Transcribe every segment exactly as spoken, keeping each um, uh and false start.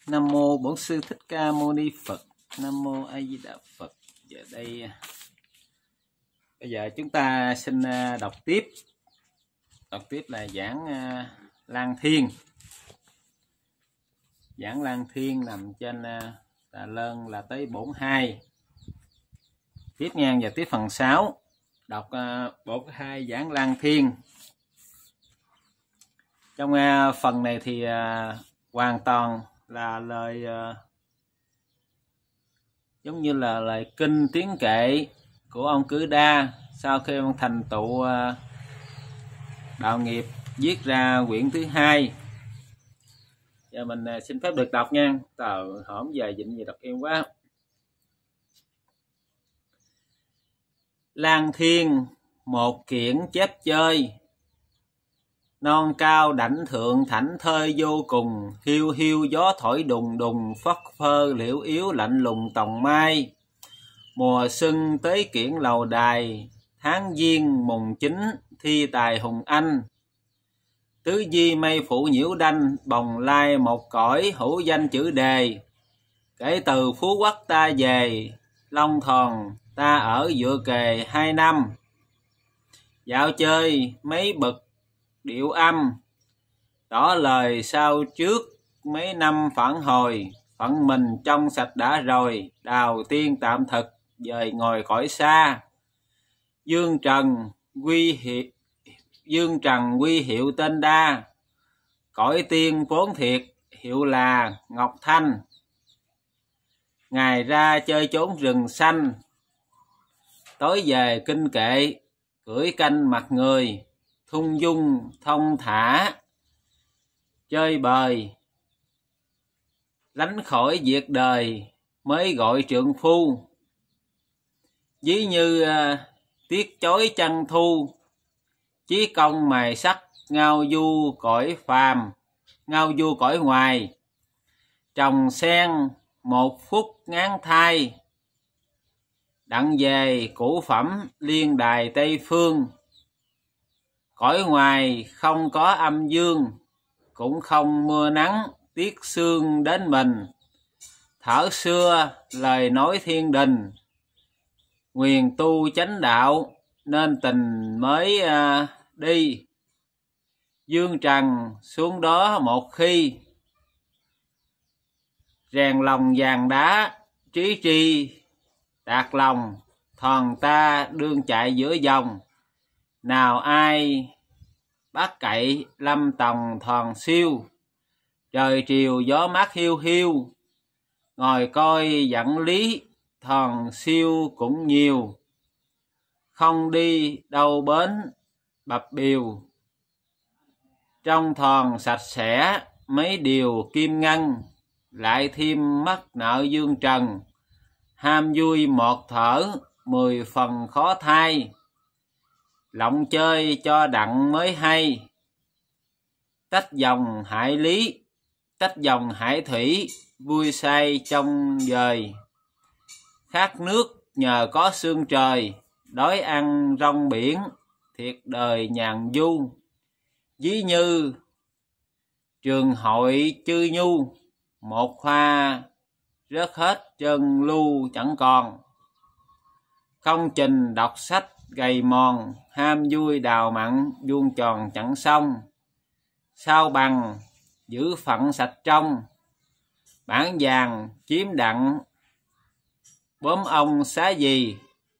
Nam mô Bổn Sư Thích Ca Mâu Ni Phật. Nam mô A Di Đà Phật. Giờ đây bây giờ chúng ta xin đọc tiếp. Đọc tiếp là giảng Lan Thiên. Giảng Lan Thiên nằm trên Tà Lơn là tới bốn hai. Tiếp ngang và tiếp phần sáu. Đọc bốn hai giảng Lan Thiên. Trong phần này thì hoàn toàn là lời uh, giống như là lời kinh tiếng kệ của ông Cử Đa sau khi ông thành tựu uh, đạo nghiệp, viết ra quyển thứ hai. Giờ mình uh, xin phép được đọc nha. Tờ hổm giờ dịnh gì đọc em quá. Lan Thiên một kiển chép chơi, non cao đảnh thượng thảnh thơi vô cùng, hiu hiu gió thổi đùng đùng, phất phơ liễu yếu lạnh lùng tòng mai. Mùa xuân tới kiển lầu đài, tháng giêng mùng chín thi tài hùng anh. Tứ di mây phủ nhiễu đanh, bồng lai một cõi hữu danh chữ đề. Kể từ Phú Quốc ta về, Long Thòn ta ở dựa kề hai năm. Dạo chơi mấy bậc điệu âm, tỏ lời sao trước mấy năm phản hồi. Phận mình trong sạch đã rồi, đào tiên tạm thực, dời ngồi cõi xa. Dương Trần quy hiệu, Dương Trần quy hiệu tên đa, cõi tiên vốn thiệt hiệu là Ngọc Thanh. Ngày ra chơi trốn rừng xanh, tối về kinh kệ, cưỡi canh mặt người. Thung dung thông thả chơi bời, lánh khỏi việc đời mới gọi trượng phu. Ví như uh, tiết chói trăng thu, chí công mài sắc ngao du cõi phàm, ngao du cõi ngoài. Trồng sen một phút ngán thai, đặng về cũ phẩm liên đài Tây Phương. Cõi ngoài không có âm dương, cũng không mưa nắng tiết sương đến mình. Thở xưa lời nói thiên đình, nguyền tu chánh đạo nên tình mới uh, đi. Dương trần xuống đó một khi, rèn lòng vàng đá trí tri đạt lòng. Thòn ta đương chạy giữa dòng, nào ai bắt cậy lâm tòng thòn siêu. Trời chiều gió mát hiu hiu, ngồi coi dẫn lý thòn siêu cũng nhiều. Không đi đâu bến bập biều, trong thòn sạch sẽ mấy điều kim ngân. Lại thêm mắc nợ dương trần, ham vui một thở mười phần khó thai. Lộng chơi cho đặng mới hay, tách dòng hải lý, tách dòng hải thủy, vui say trong dời. Khát nước nhờ có sương trời, đói ăn rong biển, thiệt đời nhàn du. Ví như trường hội chư nhu, một hoa rớt hết chân lưu chẳng còn. Không trình đọc sách gầy mòn, ham vui đào mặn vuông tròn chẳng xong. Sao bằng giữ phận sạch trong, bản vàng chiếm đặng bốm ông xá gì.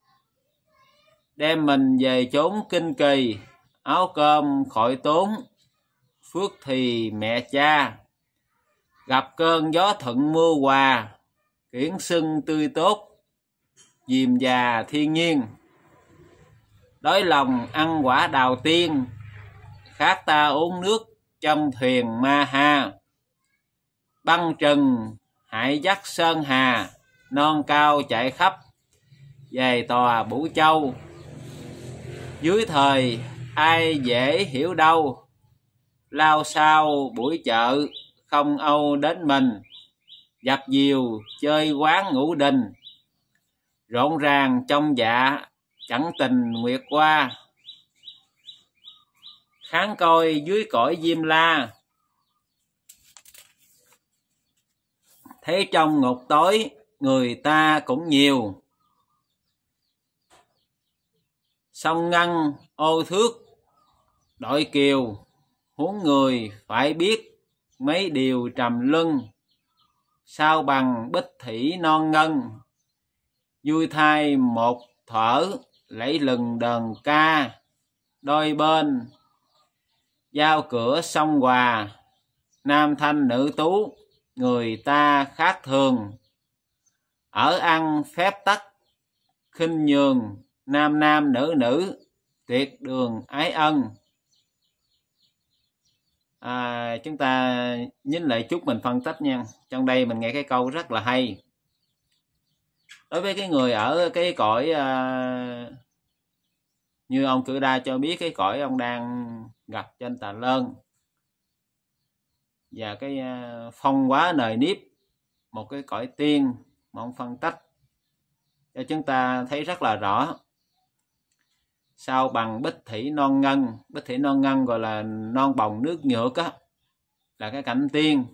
Đem mình về chốn kinh kỳ, áo cơm khỏi tốn, phước thì mẹ cha. Gặp cơn gió thuận mưa hòa, kiển sưng tươi tốt, diềm già thiên nhiên. Đói lòng ăn quả đào tiên, khát ta uống nước trong thuyền ma ha. Băng trừng hải dắt sơn hà, non cao chạy khắp về tòa Bửu Châu. Dưới thời ai dễ hiểu đâu, lao sao buổi chợ không âu đến mình. Dập dìu chơi quán ngũ đình, rộn ràng trong dạ chẳng tình nguyệt qua. Kháng coi dưới cõi Diêm La, Thế trong ngục tối người ta cũng nhiều, song ngăn ô thước đội kiều, huống người phải biết mấy điều trầm luân. Sao bằng bích thủy non ngân, vui thay một thở lấy lừng đờn ca. Đôi bên giao cửa sông Hòa, nam thanh nữ tú người ta khác thường. Ở ăn phép tắc khinh nhường, nam nam nữ nữ tuyệt đường ái ân. À, chúng ta nhín lại chút mình phân tích nha. Trong đây mình nghe cái câu rất là hay. Đối với cái người ở cái cõi à, như ông Cử Đa cho biết, cái cõi ông đang gặp trên Tà Lơn và cái à, phong hóa nời niếp, một cái cõi tiên mà ông phân tích cho chúng ta thấy rất là rõ. Sao bằng bích thủy non ngân, bích thủy non ngân gọi là non bồng nước nhược á, là cái cảnh tiên.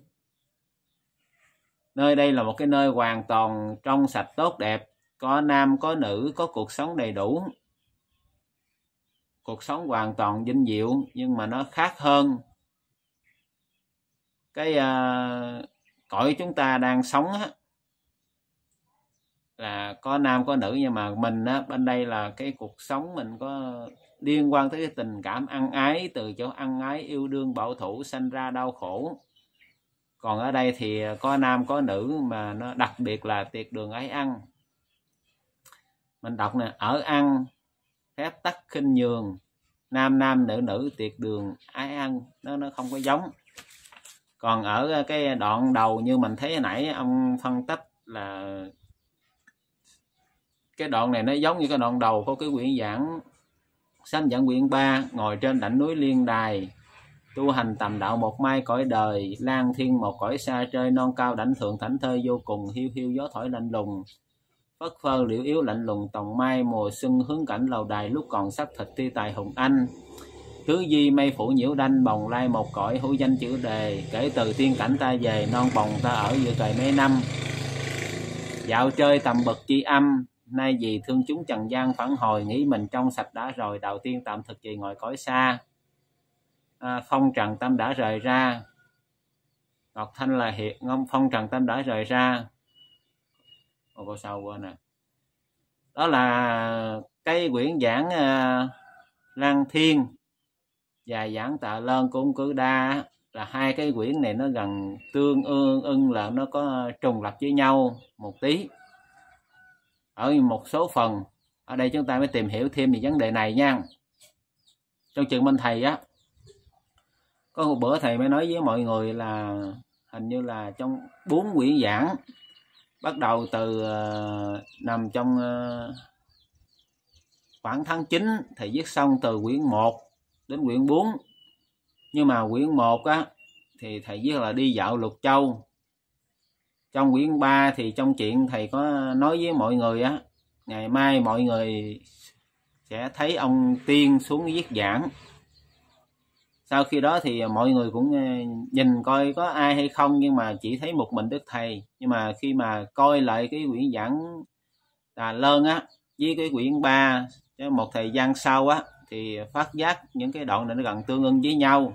Nơi đây là một cái nơi hoàn toàn trong sạch tốt đẹp, có nam có nữ, có cuộc sống đầy đủ, cuộc sống hoàn toàn vinh diệu. Nhưng mà nó khác hơn cái uh, cõi chúng ta đang sống á, là có nam có nữ, nhưng mà mình á, bên đây là cái cuộc sống mình có liên quan tới cái tình cảm ân ái, từ chỗ ân ái yêu đương bảo thủ sanh ra đau khổ. Còn ở đây thì có nam có nữ, mà nó đặc biệt là tiệt đường ái ăn. Mình đọc nè: ở ăn phép tắc khinh nhường, nam nam nữ nữ tiệt đường ái ăn. Nó nó không có giống. Còn ở cái đoạn đầu như mình thấy hồi nãy ông phân tích là cái đoạn này nó giống như cái đoạn đầu của cái quyển giảng Sám Giảng quyển ba. Ngồi trên đỉnh núi Liên Đài, tu hành tầm đạo một mai cõi đời, lang thiên một cõi xa chơi non cao đảnh thượng thảnh thơi vô cùng. Hiu hiu gió thổi lạnh lùng, phất phơ liễu yếu lạnh lùng tòng mai. Mùa xuân hướng cảnh lầu đài, lúc còn sắc thịt ti tài hùng anh. Tứ di mây phủ nhiễu đanh, bồng lai một cõi hữu danh chữ đề. Kể từ tiên cảnh ta về, non bồng ta ở giữa trời mấy năm. Dạo chơi tầm bậc chi âm, nay vì thương chúng trần gian phản hồi. Nghĩ mình trong sạch đã rồi, đạo tiên tạm thực trì ngồi cõi xa. À, phong trần tâm đã rời ra. Ngọc Thanh là hiện ngông phong trần tâm đã rời ra. Ồ, câu sau quên nè. Đó là cái quyển giảng uh, Lăng Thiên và giảng Tạ Lơn của ông Cử Đa, là hai cái quyển này nó gần tương ương ưng, là nó có trùng lập với nhau một tí ở một số phần. Ở đây chúng ta mới tìm hiểu thêm về vấn đề này nha. Trong trường bên thầy á, có một bữa thầy mới nói với mọi người là hình như là trong bốn quyển giảng, bắt đầu từ uh, nằm trong uh, khoảng tháng chín, thầy viết xong từ quyển một đến quyển bốn. Nhưng mà quyển một á thì thầy viết là đi dạo Lục Châu. Trong quyển ba thì trong chuyện thầy có nói với mọi người á, ngày mai mọi người sẽ thấy ông Tiên xuống viết giảng. Sau khi đó thì mọi người cũng nhìn coi có ai hay không, nhưng mà chỉ thấy một mình Đức Thầy. Nhưng mà khi mà coi lại cái quyển giảng Tà Lơn á với cái quyển ba một thời gian sau á, thì phát giác những cái đoạn này nó gần tương ưng với nhau.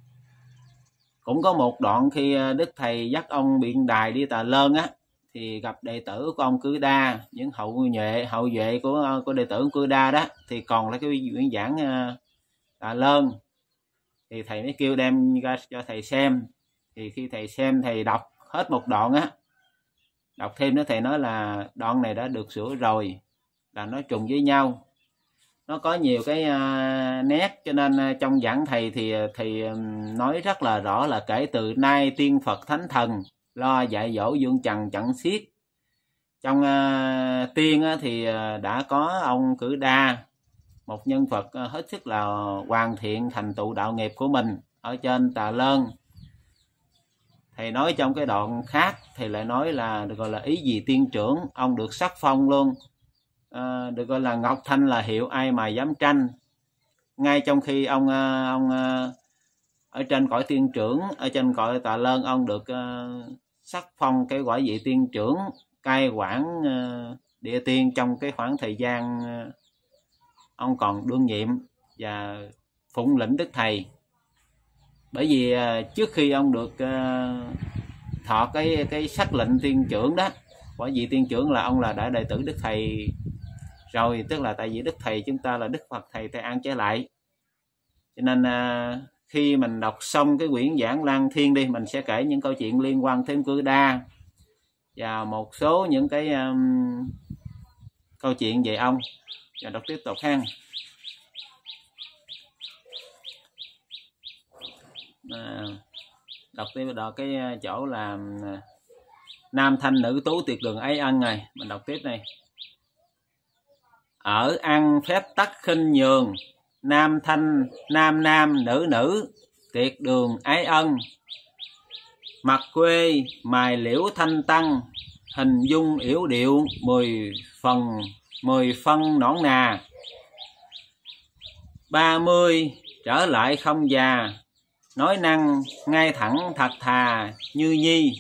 Cũng có một đoạn khi Đức Thầy dắt ông Biện Đài đi Tà Lơn á, thì gặp đệ tử của ông Cử Đa, những hậu nhuệ hậu duệ của của đệ tử Cử Đa đó, thì còn là cái quyển giảng Tà Lơn. Thì thầy mới kêu đem ra cho thầy xem. Thì khi thầy xem, thầy đọc hết một đoạn á, đọc thêm nữa, thầy nói là đoạn này đã được sửa rồi, là nó trùng với nhau, nó có nhiều cái uh, nét. Cho nên uh, trong giảng thầy thì thì um, nói rất là rõ là kể từ nay tiên Phật thánh thần lo dạy dỗ dương trần chẳng xiết. Trong uh, tiên uh, thì uh, đã có ông Cử Đa, một nhân vật uh, hết sức là hoàn thiện thành tựu đạo nghiệp của mình ở trên Tà Lơn. Thầy nói trong cái đoạn khác, thầy lại nói là được gọi là ý gì tiên trưởng, ông được sắc phong luôn. À, được gọi là Ngọc Thanh là hiệu, ai mà dám tranh. Ngay trong khi ông ông ở trên cõi tiên trưởng, ở trên cõi Tà Lơn, ông được uh, sắc phong cái quả vị tiên trưởng cai quản uh, địa tiên trong cái khoảng thời gian uh, ông còn đương nhiệm và phụng lĩnh đức thầy. Bởi vì uh, trước khi ông được uh, thọ cái cái sắc lệnh tiên trưởng đó, quả vị tiên trưởng là ông là đã đệ tử đức thầy rồi, tức là tại vì đức thầy chúng ta là Đức Phật Thầy Tây An trở lại, cho nên uh, khi mình đọc xong cái quyển Giảng Lăng Thiên đi, mình sẽ kể những câu chuyện liên quan tới Cư Đa và một số những cái um, câu chuyện về ông. Và đọc tiếp tục ha. À, đọc tiếp đó cái chỗ là nam thanh nữ tú tuyệt đường ấy ân này, mình đọc tiếp này. Ở ăn phép tắc khinh nhường, nam thanh nam nam nữ nữ tuyệt đường ái ân. Mặt quê mài liễu thanh tăng, hình dung yểu điệu mười phần mười phân nõn nà. Ba mươi trở lại không già, nói năng ngay thẳng thật thà như nhi.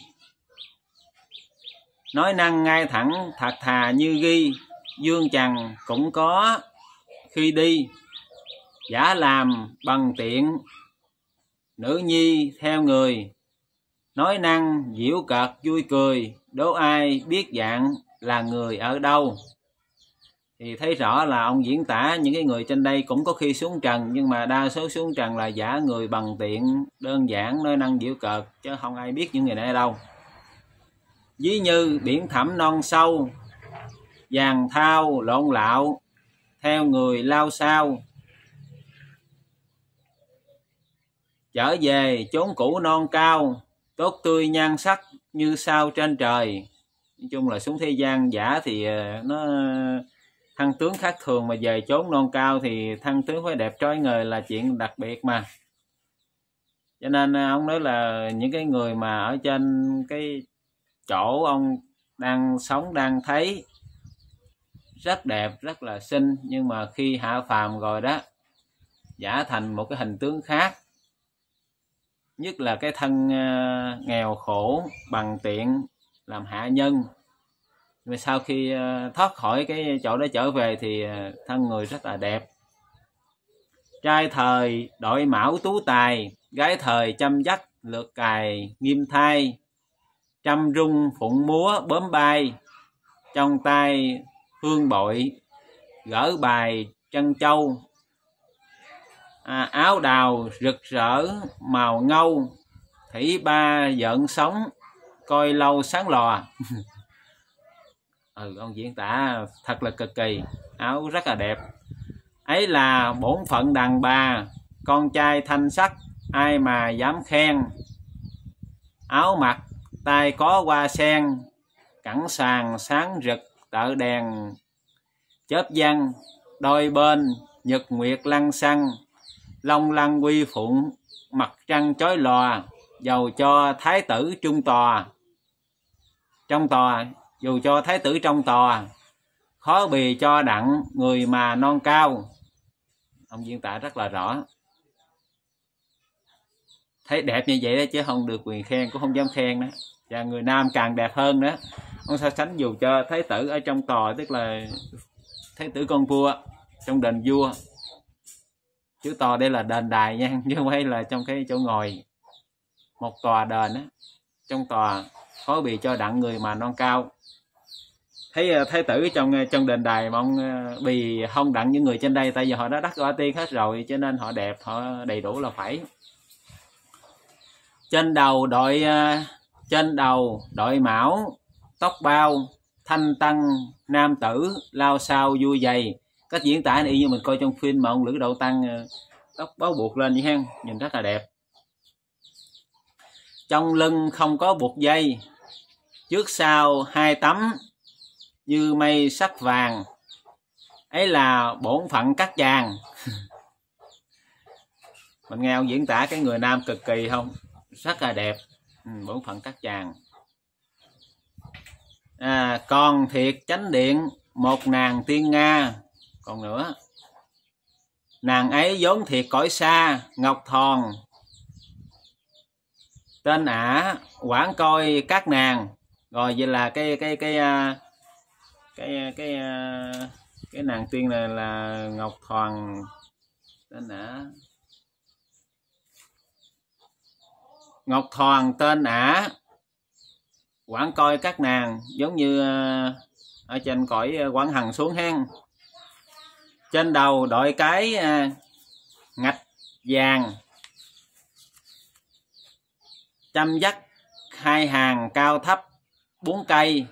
Nói năng ngay thẳng thật thà như ghi, dương trần cũng có khi đi. Giả làm bằng tiện, nữ nhi theo người. Nói năng diễu cợt vui cười, đố ai biết dạng là người ở đâu. Thì thấy rõ là ông diễn tả những cái người trên đây cũng có khi xuống trần, nhưng mà đa số xuống trần là giả người bằng tiện, đơn giản, nói năng diễu cợt, chứ không ai biết những người này ở đâu. Ví như biển thẳm non sâu, vàng thao lộn lạo, theo người lao sao. Trở về chốn cũ non cao, tốt tươi nhan sắc như sao trên trời. Nói chung là xuống thế gian giả thì nó thăng tướng khác thường, mà về chốn non cao thì thăng tướng phải đẹp trói ngời là chuyện đặc biệt mà. Cho nên ông nói là những cái người mà ở trên cái chỗ ông đang sống đang thấy rất đẹp, rất là xinh, nhưng mà khi hạ phàm rồi đó, giả thành một cái hình tướng khác. Nhất là cái thân uh, nghèo khổ bằng tiện làm hạ nhân. Và sau khi uh, thoát khỏi cái chỗ đó trở về thì uh, thân người rất là đẹp. Trai thời đội mão tú tài, gái thời chăm dắt lượt cài nghiêm thai. Trăm rung phụng múa bướm bay, trong tay hương bội gỡ bài chân châu. À, áo đào rực rỡ màu ngâu, thủy ba giận sóng coi lâu sáng lò. Ừ, ông diễn tả thật là cực kỳ, áo rất là đẹp. Ấy là bổn phận đàn bà, con trai thanh sắc ai mà dám khen. Áo mặc tay có hoa sen, cẳng sàn sáng rực tợ đèn chớp văng. Đôi bên nhật nguyệt lăng xăng, long lăng quy phụng mặt trăng chói lòa. Dầu cho thái tử trung tòa, trong tòa, dù cho thái tử trong tòa, khó bì cho đặng người mà non cao. Ông diễn tả rất là rõ. Thấy đẹp như vậy đó, chứ không được quyền khen, cũng không dám khen đó. Và người nam càng đẹp hơn đó. Ông so sánh dù cho thái tử ở trong tòa, tức là thái tử con vua trong đền vua. Chữ tòa đây là đền đài nha, chứ không phải là trong cái chỗ ngồi. Một tòa đền á, trong tòa khó bị cho đặng người mà non cao. Thấy thái tử trong trong đền đài mà ông bì không đặng những người trên đây, tại vì họ đã đắc quả tiên hết rồi, cho nên họ đẹp, họ đầy đủ là phải. Trên đầu đội trên đầu đội mão, tóc bao thanh tăng nam tử lao sao vui dày. Cách diễn tả y như mình coi trong phim mà ông Lữ Đậu Tăng tóc báo buộc lên vậy ha, nhìn rất là đẹp. Trong lưng không có buộc dây, trước sau hai tấm như mây sắc vàng. Ấy là bổn phận cắt vàng. Mình nghe ông diễn tả cái người nam cực kỳ không? Rất là đẹp. Ừ, bổn phận cắt vàng. À, còn thiệt chánh điện một nàng tiên Nga. Còn nữa, nàng ấy vốn thiệt cõi xa, ngọc thòn tên ả quản coi các nàng. Rồi vậy là cái cái cái cái cái cái, cái nàng tiên này là Ngọc Thoàn. Tên ả Ngọc Thoàn tên ả quản coi các nàng, giống như ở trên cõi Quảng Hằng xuống hang. Trên đầu đội cái ngạch vàng, chăm dắt hai hàng cao thấp bốn cây,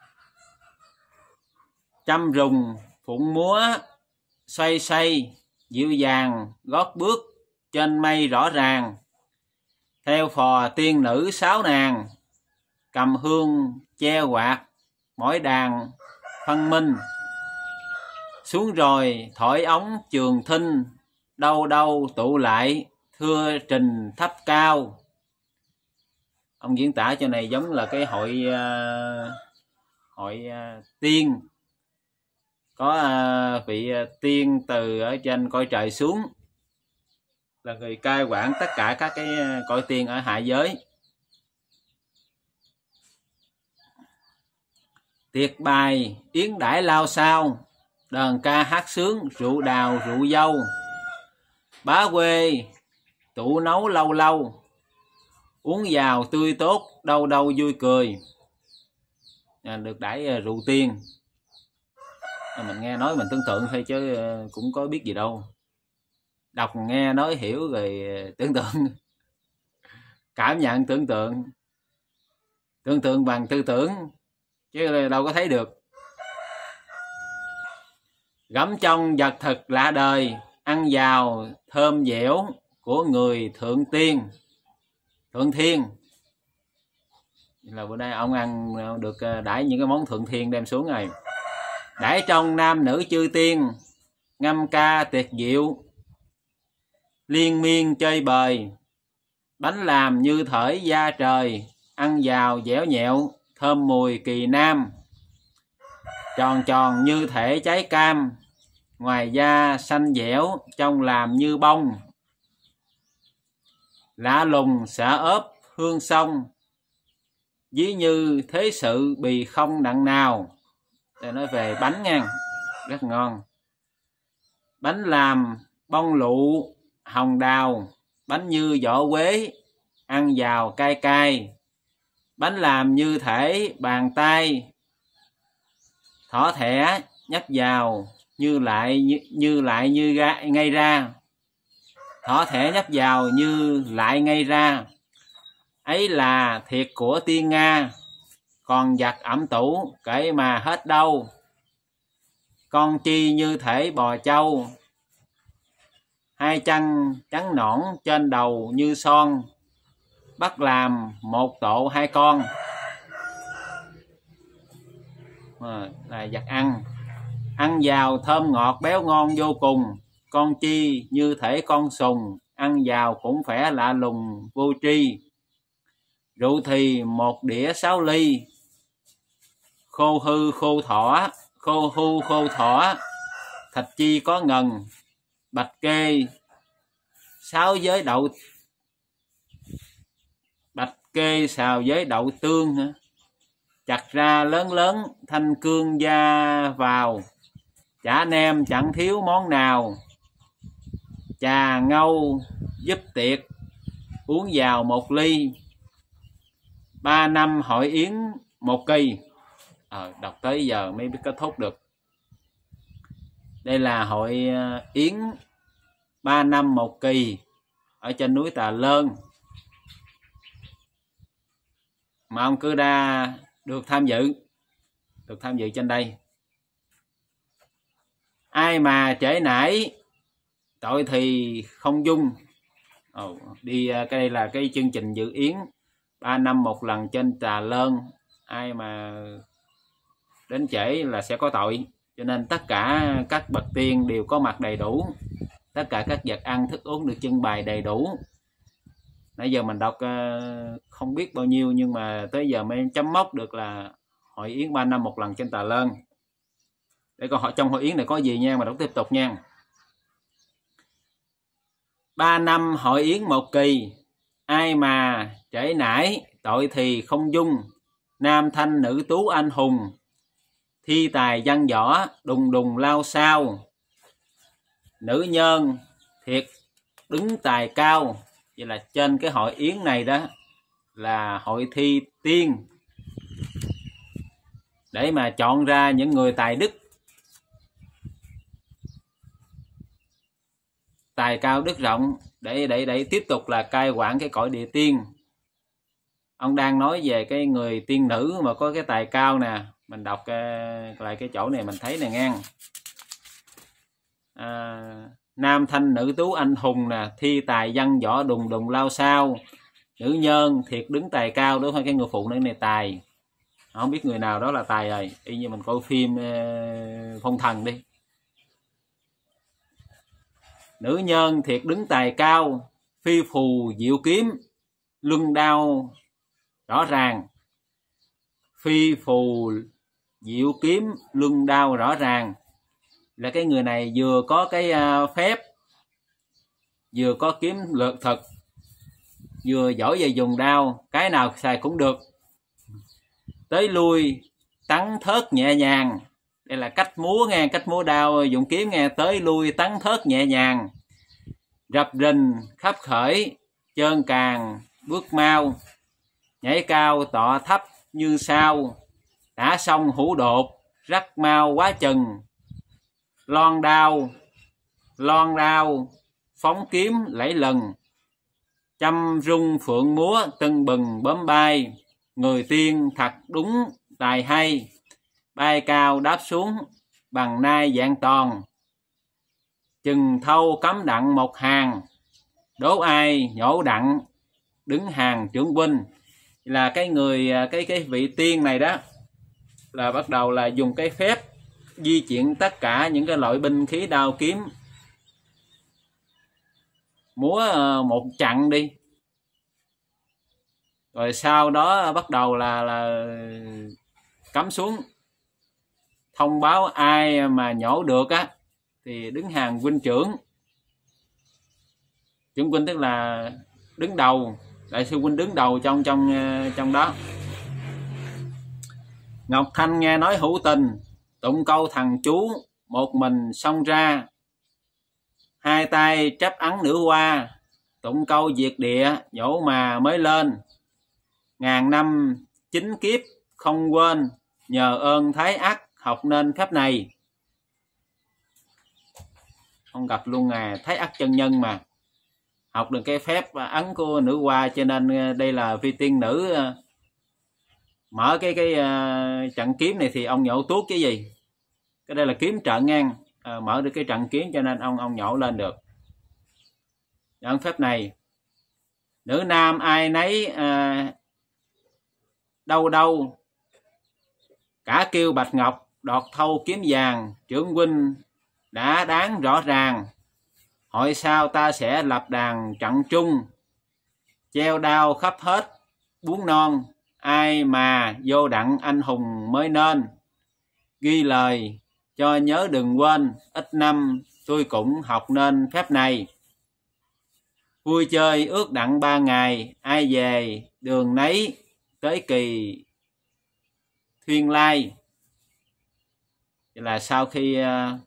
chăm rùng phụng múa xoay xoay, dịu dàng gót bước trên mây rõ ràng. Theo phò tiên nữ sáu nàng, cầm hương che quạt mỗi đàn phân minh. Xuống rồi thổi ống trường thinh, đâu đâu tụ lại thưa trình thấp cao. Ông diễn tả cho này giống là cái hội uh, hội uh, tiên, có uh, vị uh, tiên từ ở trên cõi trời xuống, là người cai quản tất cả các cái uh, cõi tiên ở hạ giới. Tiệc bài yến đãi lao sao, đờn ca hát sướng rượu đào rượu dâu. Bá quê tủ nấu lâu lâu, uống vào tươi tốt đâu đâu vui cười. À, được đãi rượu tiên. À, mình nghe nói mình tưởng tượng thôi chứ cũng có biết gì đâu. Đọc nghe nói hiểu rồi tưởng tượng, cảm nhận tưởng tượng, tưởng tượng bằng tư tưởng chứ đâu có thấy được. Gắm trong vật thực lạ đời, ăn vào thơm dẻo của người thượng tiên thượng thiên. Là bữa nay ông ăn được đãi những cái món thượng thiên đem xuống rồi. Đãi trong nam nữ chư tiên, ngâm ca tuyệt diệu, liên miên chơi bời. Bánh làm như thởi da trời, ăn vào dẻo nhẹo thơm mùi kỳ nam. Tròn tròn như thể trái cam, ngoài da xanh dẻo trong làm như bông. Lạ lùng xả ớp hương sông, ví như thế sự bì không đặng nào. Để nói về bánh nha, rất ngon. Bánh làm bông lụ hồng đào, bánh như vỏ quế ăn vào cay cay. Bánh làm như thể bàn tay, thỏ thẻ nhấp vào như lại như, như lại như ra, ngay ra. Thỏ thẻ nhấp vào như lại ngay ra. Ấy là thiệt của tiên Nga, còn giặt ẩm tủ kể mà hết đâu. Con chi như thể bò trâu, hai chân trắng nõn trên đầu như son. Bắt làm một tổ hai con. À, là giặt ăn. Ăn vào thơm ngọt béo ngon vô cùng. Con chi như thể con sùng, ăn vào cũng khỏe lạ lùng vô tri. Rượu thì một đĩa sáu ly, khô hư khô thỏ, khô hư khô thỏ. Thịt chi có ngần, bạch kê sáu với đậu, bạch kê xào với đậu tương hả? Chặt ra lớn lớn thanh cương da vào. Chả nem chẳng thiếu món nào. Trà ngâu giúp tiệc, uống vào một ly. Ba năm hội yến một kỳ. À, đọc tới giờ mới biết kết thúc được. Đây là hội yến ba năm một kỳ ở trên núi Tà Lơn, mà ông Cư Đa được tham dự, được tham dự trên đây. Ai mà trễ nải tội thì không dung. Ồ, đi cái đây là cái chương trình dự yến ba năm một lần trên Tà Lơn. Ai mà đến trễ là sẽ có tội. Cho nên tất cả các bậc tiên đều có mặt đầy đủ. Tất cả các vật ăn thức uống được trưng bày đầy đủ. Nãy giờ mình đọc không biết bao nhiêu, nhưng mà tới giờ mới chấm mốc được là hội yến ba năm một lần trên Tà Lơn. Để coi họ trong hội yến này có gì nha, mà đọc tiếp tục nha. Ba năm hội yến một kỳ, ai mà trễ nải, tội thì không dung. Nam thanh nữ tú anh hùng, thi tài văn võ, đùng đùng lao sao. Nữ nhân thiệt đứng tài cao. Vậy là trên cái hội yến này đó là hội thi tiên, để mà chọn ra những người tài đức, tài cao đức rộng, để để để tiếp tục là cai quản cái cõi địa tiên. Ông đang nói về cái người tiên nữ mà có cái tài cao nè. Mình đọc uh, lại cái chỗ này mình thấy nè ngang. À, nam thanh nữ tú anh hùng nè, thi tài văn võ, đùng đùng lao sao. Nữ nhân thiệt đứng tài cao, đúng không? Cái người phụ nữ này tài. Không biết người nào đó là tài rồi. Y như mình coi phim uh, Phong Thần đi. Nữ nhân thiệt đứng tài cao, phi phù diệu kiếm, luân đao rõ ràng. Phi phù diệu kiếm, luân đao rõ ràng. Là cái người này vừa có cái uh, phép, vừa có kiếm lược thực, vừa giỏi về dùng đao, cái nào xài cũng được. Tới lui tắn thớt nhẹ nhàng. Đây là cách múa nghe, cách múa đao dùng kiếm nghe. Tới lui tắn thớt nhẹ nhàng, rập rình khắp khởi, trơn càng bước mau. Nhảy cao tọ thấp như sao, tả sông hữu đột, rắc mau quá chừng. Loan đao, loan đao, phóng kiếm lẫy lần, trăm rung phượng múa tưng bừng bấm bay. Người tiên thật đúng tài hay, bay cao đáp xuống bằng nai dạng toàn. Chừng thâu cấm đặng một hàng, đố ai nhổ đặng đứng hàng trưởng huynh. Là cái người cái cái vị tiên này đó là bắt đầu là dùng cái phép di chuyển tất cả những cái loại binh khí đao kiếm, múa một trận đi, rồi sau đó bắt đầu là là cắm xuống, thông báo ai mà nhổ được á thì đứng hàng huynh trưởng. Trưởng huynh tức là đứng đầu, đại sư huynh đứng đầu trong trong trong đó. Ngọc Thanh nghe nói hữu tình, tụng câu thằng chú một mình xông ra. Hai tay trắp ấn nữ hoa, tụng câu diệt địa nhổ mà mới lên. Ngàn năm chính kiếp không quên, nhờ ơn thái ác học nên phép này. Không gặp luôn à, thái ác chân nhân mà học được cái phép ấn của nữ hoa, cho nên đây là phi tiên nữ. Mở cái cái uh, trận kiếm này thì ông nhổ tuốt cái gì, cái đây là kiếm trận ngang, à, mở được cái trận kiếm cho nên ông ông nhổ lên được. Ấn phép này, nữ nam ai nấy uh, đâu đâu, cả kêu bạch ngọc đọt thâu kiếm vàng. Trưởng huynh đã đáng rõ ràng, hội sau ta sẽ lập đàn trận trung. Treo đao khắp hết bún non, ai mà vô đặng anh hùng mới nên. Ghi lời cho nhớ đừng quên, ít năm tôi cũng học nên phép này. Vui chơi ước đặng ba ngày, ai về đường nấy tới kỳ thuyên lai. Vậy là sau khi uh,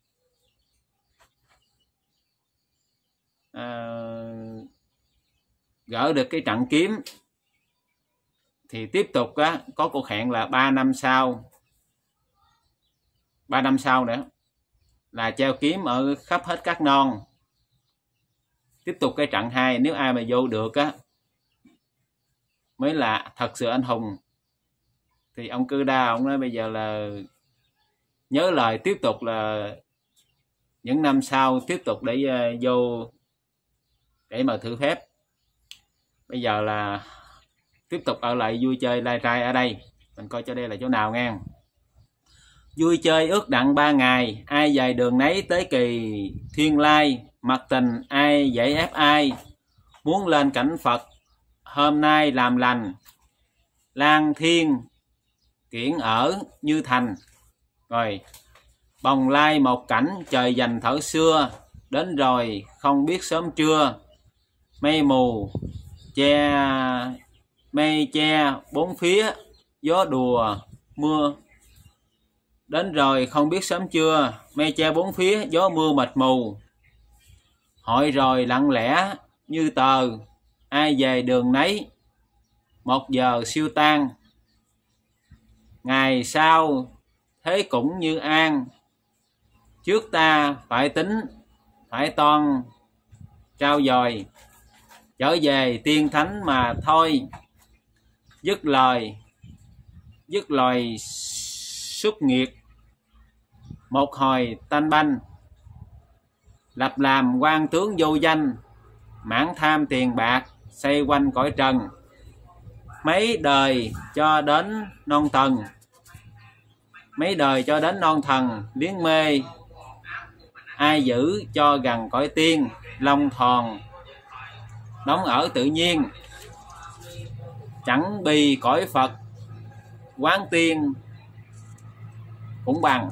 uh, gỡ được cái trận kiếm thì tiếp tục á, có cuộc hẹn là ba năm sau. Ba năm sau nữa là treo kiếm ở khắp hết các non. Tiếp tục cái trận hai, nếu ai mà vô được á mới là thật sự anh hùng. Thì ông Cư Đa ông nói bây giờ là nhớ lời, tiếp tục là những năm sau tiếp tục để uh, vô để mà thử phép. Bây giờ là tiếp tục ở lại vui chơi lai trai ở đây. Mình coi cho đây là chỗ nào nghe. Vui chơi ước đặng ba ngày, ai dài đường nấy tới kỳ thiên lai. Mặc tình ai dạy ép ai, muốn lên cảnh Phật hôm nay làm lành. Lan thiên kiển ở như thành. Rồi bồng lai một cảnh trời dành thở xưa, đến rồi không biết sớm trưa. Mây mù che mây che bốn phía, gió đùa mưa đến rồi không biết sớm trưa, mây che bốn phía, gió mưa mịt mù. Hội rồi lặng lẽ như tờ, ai về đường nấy, một giờ siêu tan. Ngày sau thế cũng như an, trước ta phải tính, phải toan trao dồi, trở về tiên thánh mà thôi. Dứt lời, dứt lời xuất nghiệt, một hồi tanh banh, lập làm quan tướng vô danh, mãn tham tiền bạc, xây quanh cõi trần. Mấy đời cho đến non thần, mấy đời cho đến non thần, liếng mê, ai giữ cho gần cõi tiên, long thòn đóng ở tự nhiên. Chẳng bì cõi Phật, quán tiên cũng bằng.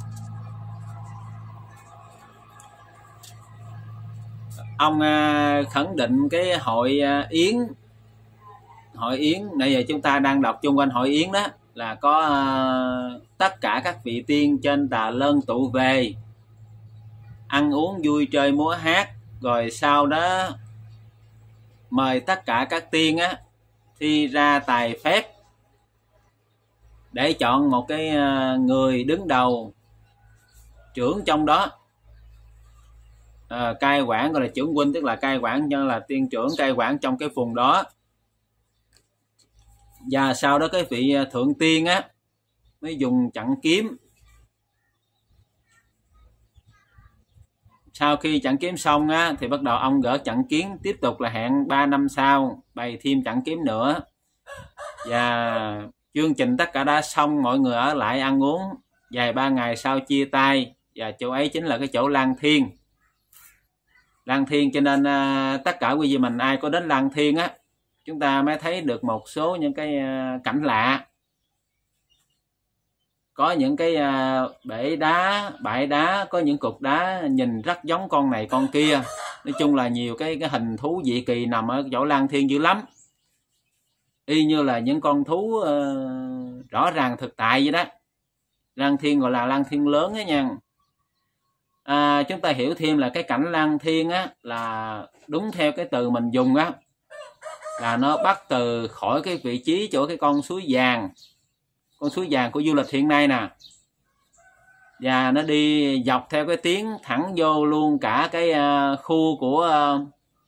Ông khẳng định cái hội Yến, hội Yến bây giờ chúng ta đang đọc chung quanh hội Yến đó, là có uh, tất cả các vị tiên trên Tà Lơn tụ về, ăn uống vui chơi múa hát, rồi sau đó mời tất cả các tiên á thi ra tài phép để chọn một cái uh, người đứng đầu trưởng trong đó. À, cai quản gọi là trưởng huynh, tức là cai quản, như là tiên trưởng cai quản trong cái vùng đó. Và sau đó cái vị thượng tiên á mới dùng chặn kiếm. Sau khi chặn kiếm xong á thì bắt đầu ông gỡ chặn kiếm, tiếp tục là hẹn ba năm sau bày thêm chặn kiếm nữa. Và chương trình tất cả đã xong, mọi người ở lại ăn uống, vài ba ngày sau chia tay, và chỗ ấy chính là cái chỗ Lăng Thiên. Lăng Thiên cho nên uh, tất cả quý vị mình ai có đến Lăng Thiên á, chúng ta mới thấy được một số những cái uh, cảnh lạ. Có những cái uh, bể đá, bãi đá, có những cục đá nhìn rất giống con này con kia. Nói chung là nhiều cái, cái hình thú dị kỳ nằm ở chỗ Lăng Thiên dữ lắm. Y như là những con thú uh, rõ ràng thực tại vậy đó. Lăng Thiên gọi là Lăng Thiên lớn á nha. À, chúng ta hiểu thêm là cái cảnh Lăng Thiên á là đúng theo cái từ mình dùng á, là nó bắt từ khỏi cái vị trí chỗ cái con suối vàng, con suối vàng của du lịch hiện nay nè, và nó đi dọc theo cái tiếng thẳng vô luôn cả cái uh, khu của uh,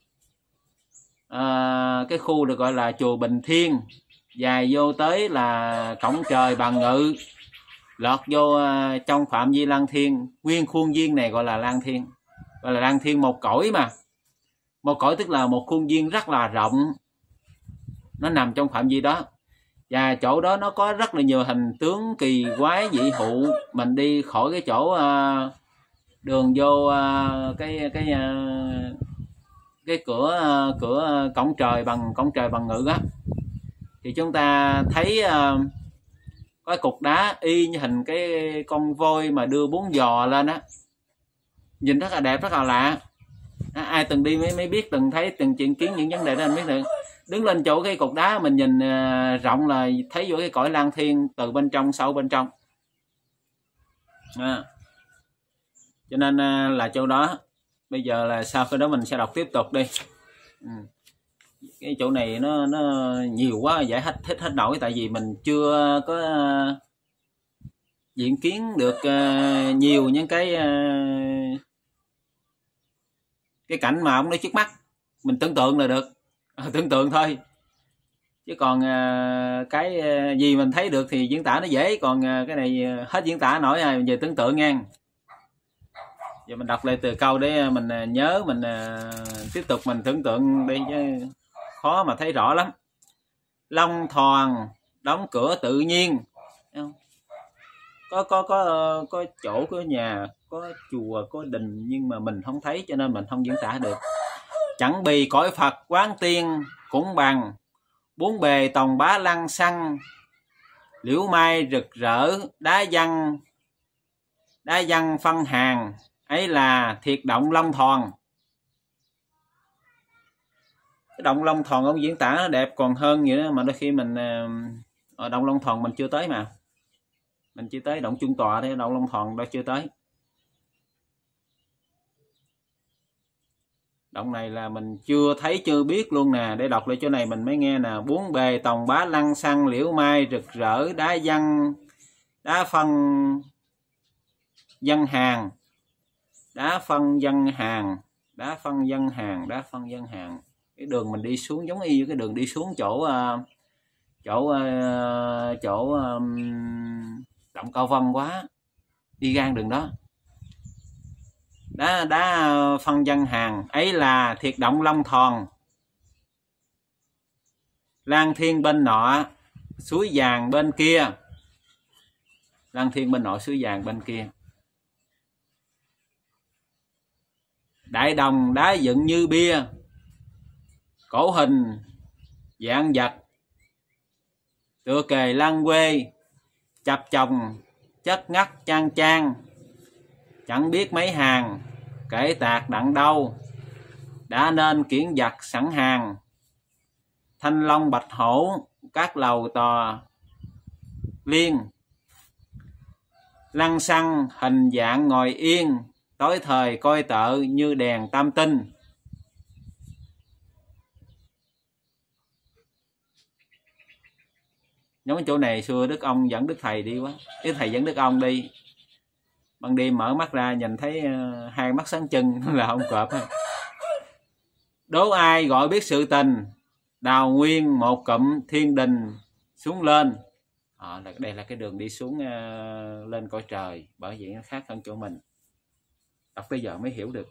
uh, cái khu được gọi là chùa Bình Thiên, dài vô tới là cổng trời Bàn Ngự, lọt vô uh, trong phạm vi Lăng Thiên. Nguyên khuôn viên này gọi là Lăng Thiên, gọi là Lăng Thiên một cõi, mà một cõi tức là một khuôn viên rất là rộng, nó nằm trong phạm vi đó. Và chỗ đó nó có rất là nhiều hình tướng kỳ quái dị hụ. Mình đi khỏi cái chỗ uh, đường vô uh, cái cái uh, cái cửa uh, cửa cổng trời bằng cổng trời Bằng Ngự á, thì chúng ta thấy uh, có cục đá y như hình cái con voi mà đưa bốn giò lên á, nhìn rất là đẹp, rất là lạ. À, ai từng đi mới mới biết, từng thấy, từng chứng kiến những vấn đề đó anh biết được. Đứng lên chỗ cái cục đá mình nhìn uh, rộng là thấy vô cái cõi Lăng Thiên từ bên trong, sâu bên trong. À, cho nên uh, là chỗ đó. Bây giờ là sau khi đó mình sẽ đọc tiếp tục đi. Ừ. Cái chỗ này nó nó nhiều quá, giải thích thích hết nổi, tại vì mình chưa có uh, diễn kiến được uh, nhiều những cái uh, cái cảnh mà ông nói trước mắt. Mình tưởng tượng là được, à, tưởng tượng thôi, chứ còn uh, cái uh, gì mình thấy được thì diễn tả nó dễ, còn uh, cái này uh, hết diễn tả nổi rồi, về tưởng tượng nha. Giờ mình đọc lại từ câu để mình uh, nhớ, mình uh, tiếp tục mình tưởng tượng đi, chứ khó mà thấy rõ lắm. Long Thòn đóng cửa tự nhiên, có có có có chỗ, có nhà, có chùa, có đình, nhưng mà mình không thấy cho nên mình không diễn tả được. Chẳng bì cõi Phật quán tiên cũng bằng, bốn bề tòng bá lăng xăng, liễu mai rực rỡ, đá văn đá văn phân hàng, ấy là thiệt động Long Thòn. Cái động Long Thòn ông diễn tả nó đẹp còn hơn vậy đó, mà đôi khi mình ở động Long Thòn mình chưa tới, mà mình chỉ tới động Trung Tọa thôi, động Long Thòn đó chưa tới. Động này là mình chưa thấy chưa biết luôn nè. Để đọc lại chỗ này mình mới nghe nè. Bốn bề tòng bá lăng xăng liễu mai rực rỡ, đá văn đá phân dân hàng, đá phân dân hàng, đá phân dân hàng, đá phân dân hàng. Cái đường mình đi xuống giống y với cái đường đi xuống chỗ chỗ chỗ động Cao Vân quá, đi ngang đường đó. Đá đá phân dân hàng ấy là thiệt động Long Thòn. Lang thiên bên nọ, suối vàng bên kia. Lang thiên bên nọ, suối vàng bên kia. Đại đồng đá dựng như bia, cổ hình dạng vật, tựa kề lăng quê, chập chồng chất ngắt trang trang. Chẳng biết mấy hàng kể tạc đặng đâu, đã nên kiển giặc sẵn hàng. Thanh long bạch hổ các lầu tòa liên, lăng xăng hình dạng ngồi yên, tối thời coi tợ như đèn tam tinh. Giống chỗ này xưa Đức ông dẫn Đức Thầy đi quá, Đức Thầy dẫn Đức ông đi, ban đêm mở mắt ra nhìn thấy uh, hai mắt sáng trưng là ông cọp. Đố ai gọi biết sự tình, đào nguyên một cụm thiên đình xuống lên. À, là đây là cái đường đi xuống uh, lên cõi trời, bởi vậy nó khác hơn chỗ mình. Đọc tới giờ mới hiểu được.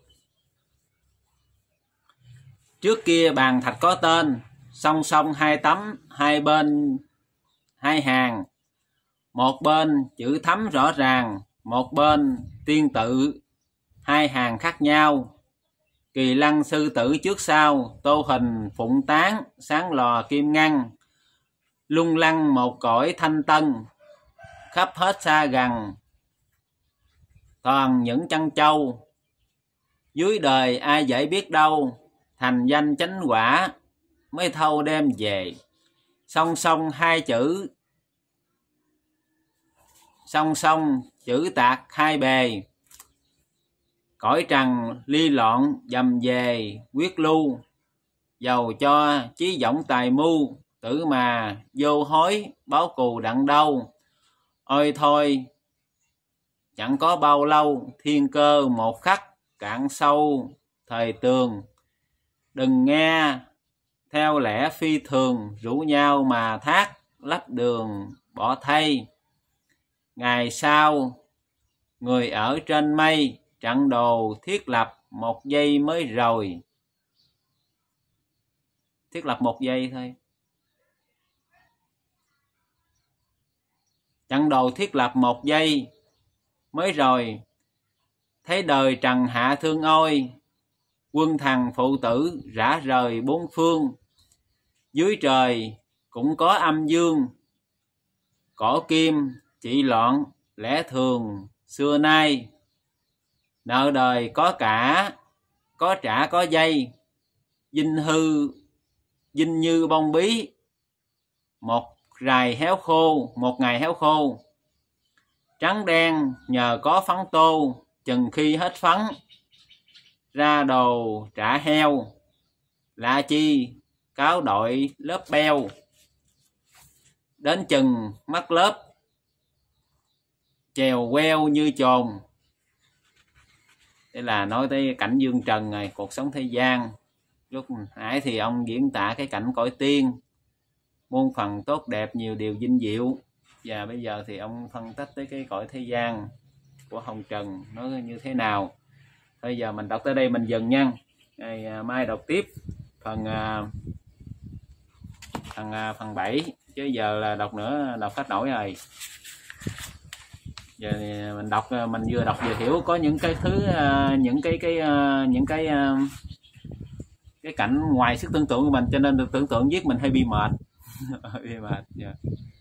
Trước kia bàn thạch có tên, song song hai tấm, hai bên hai hàng. Một bên chữ thấm rõ ràng, một bên tiên tự, hai hàng khác nhau. Kỳ lăng sư tử trước sau, tô hình phụng tán, sáng lò kim ngăn. Lung lăng một cõi thanh tân, khắp hết xa gần, toàn những chân châu. Dưới đời ai dễ biết đâu, thành danh chánh quả, mới thâu đem về. Song song hai chữ, song song chữ tạc hai bề. Cõi trần ly loạn dầm về quyết lưu, dầu cho chí võng tài mưu, tử mà vô hối báo cù đặng đâu. Ôi thôi chẳng có bao lâu, thiên cơ một khắc cạn sâu thời tường. Đừng nghe theo lẽ phi thường, rủ nhau mà thác lách đường bỏ thay. Ngày sau người ở trên mây, trận đồ thiết lập một giây mới rồi. Thiết lập một giây thôi. Trận đồ thiết lập một giây mới rồi. Thấy đời trần hạ thương ôi, quân thần phụ tử rã rời bốn phương. Dưới trời cũng có âm dương, cổ kim chỉ loạn lẽ thường xưa nay. Nợ đời có cả, có trả có dây. Dinh hư, dinh như bông bí, một rài héo khô, một ngày héo khô. Trắng đen nhờ có phấn tô, chừng khi hết phấn, ra đồ trả heo. Lạ chi cáo đội lớp beo, đến chừng mắt lớp, chèo queo như chồn. Đây là nói tới cảnh dương trần này, cuộc sống thế gian. Lúc nãy thì ông diễn tả cái cảnh cõi tiên, muôn phần tốt đẹp, nhiều điều vinh diệu. Và bây giờ thì ông phân tích tới cái cõi thế gian của hồng trần nó như thế nào. Bây giờ mình đọc tới đây mình dừng nha. Ngày mai đọc tiếp phần phần phần bảy, chứ giờ là đọc nữa đọc hết nổi rồi. Giờ mình đọc, mình vừa đọc vừa hiểu có những cái thứ, những cái cái những cái cái cảnh ngoài sức tưởng tượng của mình, cho nên tưởng tượng viết mình hơi bị mệt. Bị mệt. Yeah.